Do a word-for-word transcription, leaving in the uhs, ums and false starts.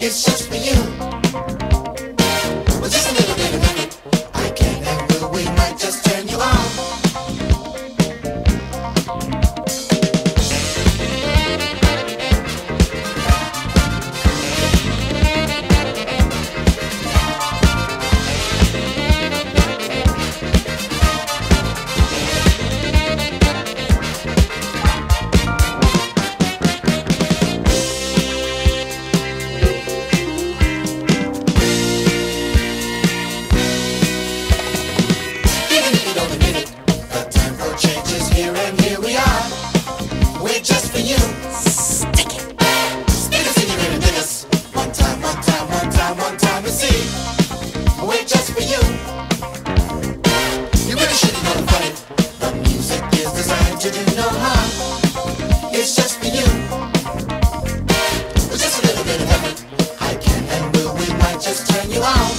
It's just for you. Well, just a little bit of it. I can and will. We might just turn you on. Just for you. Stick it. Stick it in your ear and dig us. One time, one time, one time, one time, and see. We're just for you. You really shouldn't know the funny. The music is designed to do no harm. It's just for you. With just a little bit of effort, I can and will. We might just turn you on.